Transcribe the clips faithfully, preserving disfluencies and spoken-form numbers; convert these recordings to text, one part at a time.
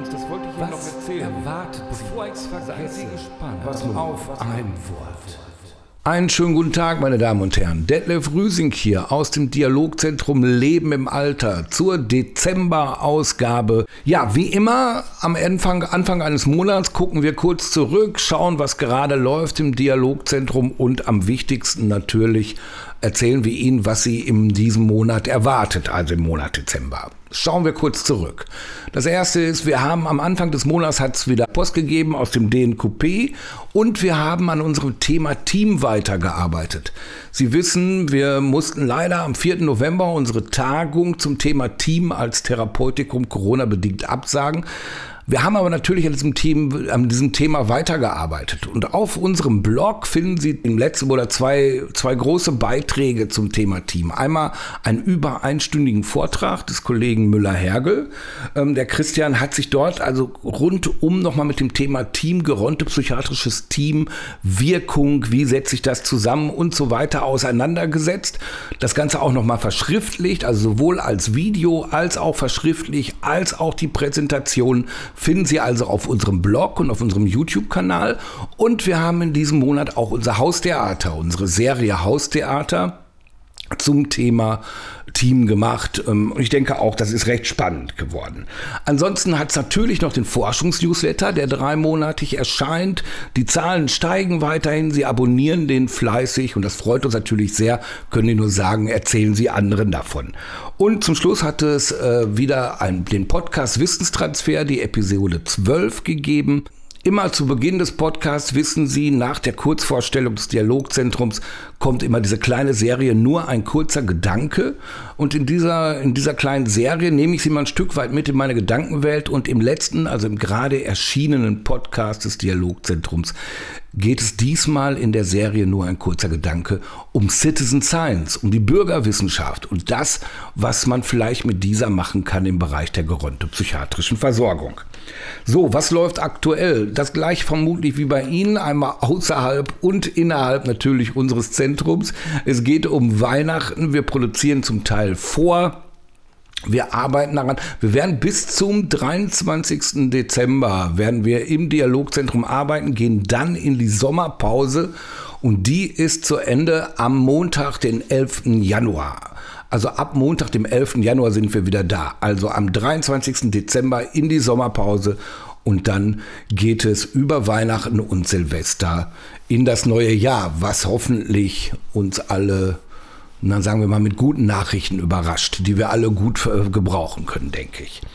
Übrigens, das wollte ich Ihnen noch erzählen. Erwartet bevor ich es vergesse, Sie gespannt. was nun auf was ein Wort. Einen schönen guten Tag, meine Damen und Herren. Detlef Rüsing hier aus dem Dialogzentrum Leben im Alter zur Dezember-Ausgabe. Ja, wie immer, am Anfang, Anfang eines Monats gucken wir kurz zurück, schauen, was gerade läuft im Dialogzentrum und am wichtigsten natürlich erzählen wir Ihnen, was Sie in diesem Monat erwartet, also im Monat Dezember. Schauen wir kurz zurück. Das erste ist, wir haben am Anfang des Monats hat es wieder Post gegeben aus dem D N Q P und wir haben an unserem Thema Team weitergearbeitet. Sie wissen, wir mussten leider am vierten November unsere Tagung zum Thema Team als Therapeutikum Corona-bedingt absagen. Wir haben aber natürlich an diesem, Team, an diesem Thema weitergearbeitet und auf unserem Blog finden Sie im letzten Monat zwei, zwei große Beiträge zum Thema Team. Einmal einen über einstündigen Vortrag des Kollegen Müller-Hergel. Ähm, der Christian hat sich dort also rundum nochmal mit dem Thema Team, gerontopsychiatrisches Team, Wirkung, wie setze ich das zusammen und so weiter auseinandergesetzt. Das Ganze auch nochmal verschriftlicht, also sowohl als Video als auch verschriftlicht, als auch die Präsentation finden Sie also auf unserem Blog und auf unserem YouTube-Kanal. Und wir haben in diesem Monat auch unser Haustheater, unsere Serie Haustheater zum Thema Team gemacht. Und ich denke auch, das ist recht spannend geworden. Ansonsten hat es natürlich noch den Forschungsnewsletter, der dreimonatig erscheint. Die Zahlen steigen weiterhin. Sie abonnieren den fleißig und das freut uns natürlich sehr. Können Sie nur sagen, erzählen Sie anderen davon. Und zum Schluss hat es äh, wieder ein, den Podcast Wissenstransfer, die Episode zwölf gegeben. Immer zu Beginn des Podcasts wissen Sie, nach der Kurzvorstellung des Dialogzentrums kommt immer diese kleine Serie Nur ein kurzer Gedanke. Und in dieser, in dieser kleinen Serie nehme ich Sie mal ein Stück weit mit in meine Gedankenwelt. Und im letzten, also im gerade erschienenen Podcast des Dialogzentrums, geht es diesmal in der Serie Nur ein kurzer Gedanke um Citizen Science, um die Bürgerwissenschaft und das, was man vielleicht mit dieser machen kann im Bereich der gerontopsychiatrischen Versorgung. So, was läuft aktuell? Das gleich vermutlich wie bei Ihnen, einmal außerhalb und innerhalb natürlich unseres Zentrums. Es geht um Weihnachten, wir produzieren zum Teil vor. Wir arbeiten daran. Wir werden bis zum dreiundzwanzigsten Dezember werden wir im Dialogzentrum arbeiten, gehen dann in die Sommerpause und die ist zu Ende am Montag, den elften Januar. Also ab Montag, dem elften Januar sind wir wieder da. Also am dreiundzwanzigsten Dezember in die Sommerpause und dann geht es über Weihnachten und Silvester in das neue Jahr, was hoffentlich uns alle, na sagen wir mal, mit guten Nachrichten überrascht, die wir alle gut äh, gebrauchen können, denke ich.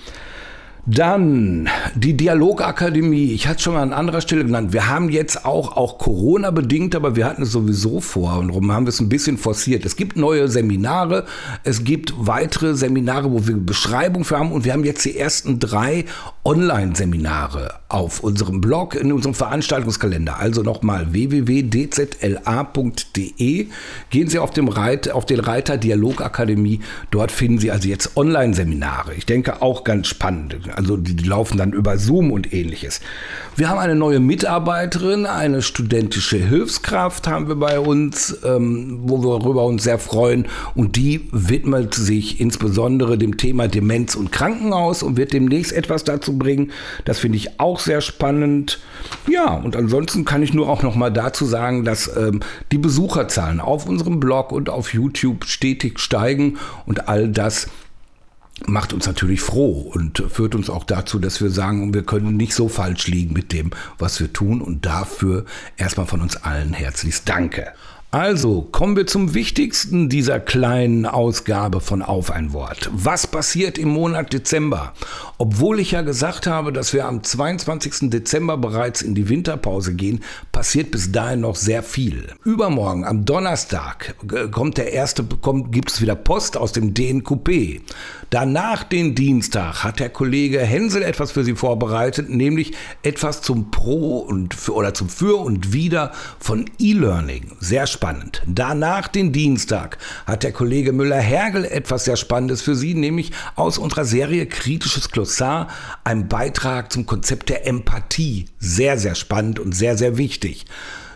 Dann die Dialogakademie. Ich hatte es schon mal an anderer Stelle genannt. Wir haben jetzt auch, auch Corona-bedingt, aber wir hatten es sowieso vor und darum haben wir es ein bisschen forciert. Es gibt neue Seminare, es gibt weitere Seminare, wo wir Beschreibung für haben und wir haben jetzt die ersten drei Online-Seminare auf unserem Blog, in unserem Veranstaltungskalender. Also nochmal w w w punkt d z l a punkt d e. Gehen Sie auf, dem Reit, auf den Reiter Dialogakademie. Dort finden Sie also jetzt Online-Seminare. Ich denke auch ganz spannend. Also die, die laufen dann über Zoom und ähnliches. Wir haben eine neue Mitarbeiterin, eine studentische Hilfskraft haben wir bei uns, ähm, wo wir darüber uns sehr freuen. Und die widmet sich insbesondere dem Thema Demenz und Krankenhaus und wird demnächst etwas dazu bringen. Das finde ich auch sehr spannend. Ja, und ansonsten kann ich nur auch noch mal dazu sagen, dass ähm, die Besucherzahlen auf unserem Blog und auf YouTube stetig steigen und all das macht uns natürlich froh und führt uns auch dazu, dass wir sagen, wir können nicht so falsch liegen mit dem, was wir tun und dafür erstmal von uns allen herzlichst Danke. Also, kommen wir zum Wichtigsten dieser kleinen Ausgabe von Auf ein Wort. Was passiert im Monat Dezember? Obwohl ich ja gesagt habe, dass wir am zweiundzwanzigsten Dezember bereits in die Winterpause gehen, passiert bis dahin noch sehr viel. Übermorgen, am Donnerstag, kommt der erste, kommt, gibt es wieder Post aus dem D N Q P. Danach, den Dienstag, hat der Kollege Hensel etwas für Sie vorbereitet, nämlich etwas zum Pro und für, oder zum Für und Wider von E-Learning. Sehr spannend. Danach, den Dienstag, hat der Kollege Müller-Hergel etwas sehr Spannendes für Sie, nämlich aus unserer Serie Kritisches Glossar, ein Beitrag zum Konzept der Empathie. Sehr, sehr spannend und sehr, sehr wichtig.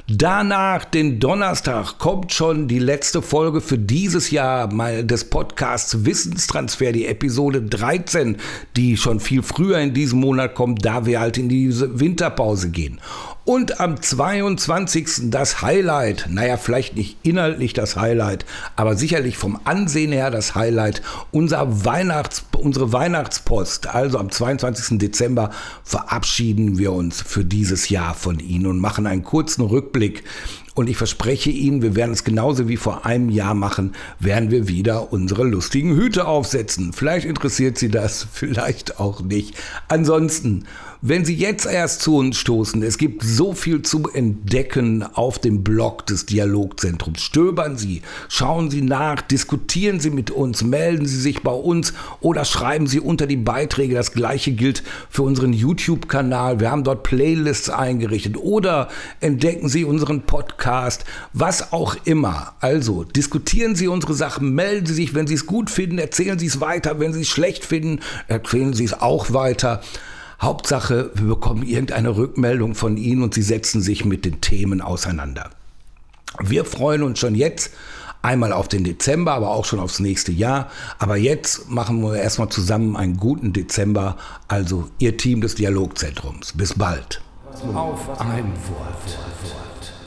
Danach, den Donnerstag, kommt schon die letzte Folge für dieses Jahr des Podcasts Wissenstransfer, die Episode dreizehn, die schon viel früher in diesem Monat kommt, da wir halt in diese Winterpause gehen. Und am zweiundzwanzigsten das Highlight, naja, vielleicht nicht inhaltlich das Highlight, aber sicherlich vom Ansehen her das Highlight, unser Weihnachts, unsere Weihnachtspost. Also am zweiundzwanzigsten Dezember verabschieden wir uns für dieses Jahr von Ihnen und machen einen kurzen Rückblick. Und ich verspreche Ihnen, wir werden es genauso wie vor einem Jahr machen, werden wir wieder unsere lustigen Hüte aufsetzen. Vielleicht interessiert Sie das, vielleicht auch nicht. Ansonsten, wenn Sie jetzt erst zu uns stoßen, es gibt so viel zu entdecken auf dem Blog des Dialogzentrums. Stöbern Sie, schauen Sie nach, diskutieren Sie mit uns, melden Sie sich bei uns oder schreiben Sie unter die Beiträge. Das Gleiche gilt für unseren YouTube-Kanal. Wir haben dort Playlists eingerichtet oder entdecken Sie unseren Podcast, was auch immer. Also diskutieren Sie unsere Sachen, melden Sie sich, wenn Sie es gut finden, erzählen Sie es weiter. Wenn Sie es schlecht finden, erzählen Sie es auch weiter. Hauptsache, wir bekommen irgendeine Rückmeldung von Ihnen und Sie setzen sich mit den Themen auseinander. Wir freuen uns schon jetzt einmal auf den Dezember, aber auch schon aufs nächste Jahr. Aber jetzt machen wir erstmal zusammen einen guten Dezember. Also Ihr Team des Dialogzentrums. Bis bald. Auf ein Wort.